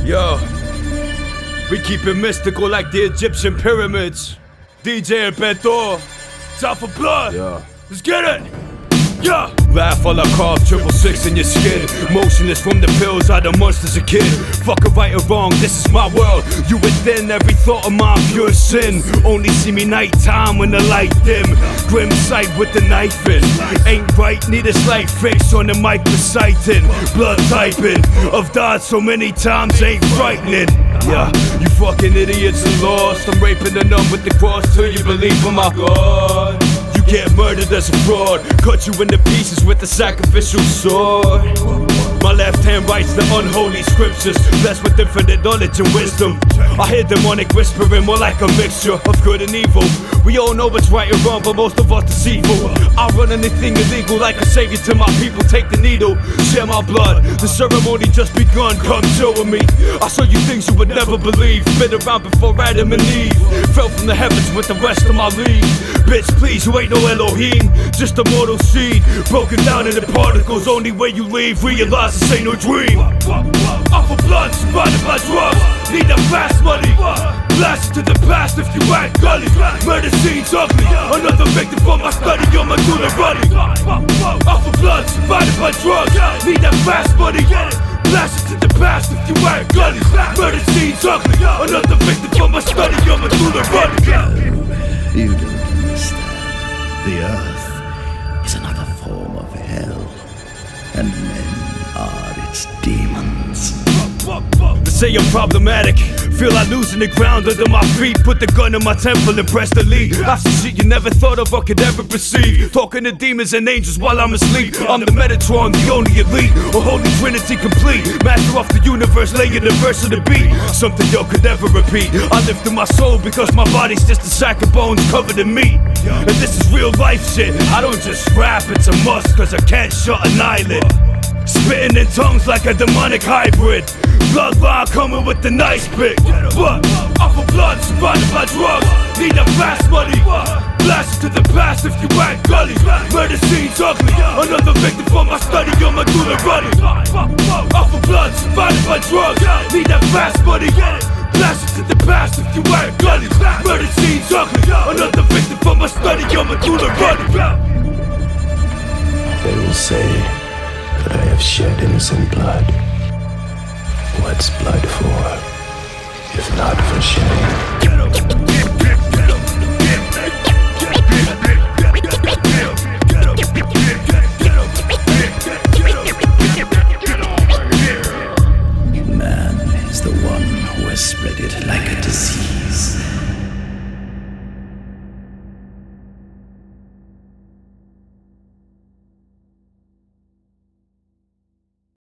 Yo, we keep it mystical like the Egyptian pyramids. DJ Beto, time for blood. Yeah. Let's get it. Yeah. Laugh while I carve 666 in your skin. Motionless from the pills I done munched as a kid. Fuck a right or wrong, this is my world. You within every thought of mine, pure sin. Only see me nighttime when the light dim. Grim sight with the knife in. Ain't right, need a slight fix on the mic reciting. Blood typing. I've died so many times, ain't frightening. Yeah, you fucking idiots are lost. I'm raping the numb with the cross till you believe in my God. You get murdered as a fraud. Cut you into pieces with the sacrificial sword. My left hand writes the unholy scriptures, blessed with infinite knowledge and wisdom. I hear demonic whispering, more like a mixture of good and evil. We all know what's right and wrong, but most of us deceitful. I run anything illegal like a savior to my people. Take the needle, share my blood. The ceremony just begun, come chill with me. I show you things you would never believe. Been around before Adam and Eve. Fell from the heavens with the rest of my league. Bitch, please, you ain't no Elohim, just a mortal seed, broken down into particles. Only way you leave, realize this ain't no dream. Off of blood, surrounded by drugs, need that fast money. Blast to the past if you act gully. Murder scenes ugly, another victim for my study, you're my doula running. Off of blood, surrounded by drugs, need that fast money. Blast to the past if you act gully. Murder scenes ugly, another victim for my study, you're my doula running. You don't understand. The earth is another form of hell, and men are its demons. They say I'm problematic, feel like losing the ground under my feet. Put the gun in my temple and press delete. I see shit you never thought of or could ever perceive. Talking to demons and angels while I'm asleep. I'm the Metatron, the only elite, a holy trinity complete. Master of the universe, laying the verse of the beat. Something y'all could never repeat. I live through my soul because my body's just a sack of bones covered in meat. And this is real life shit, I don't just rap, it's a must cause I can't shut an eyelid. Spitting in tongues like a demonic hybrid. Bloodline coming with the nice pick. But off of blood, surrounded by drugs, need that fast money. Blast to the past if you act gully. Murder scenes ugly, another victim for my study, you're my doula running. Off of blood, surrounded by drugs, need that fast money. Blast to the past if you act gully. Murder scenes ugly, another victim for my study, you're my doula running. They will say that I have shed innocent blood. What's blood for, if not for shedding? Man is the one who has spread it like a disease.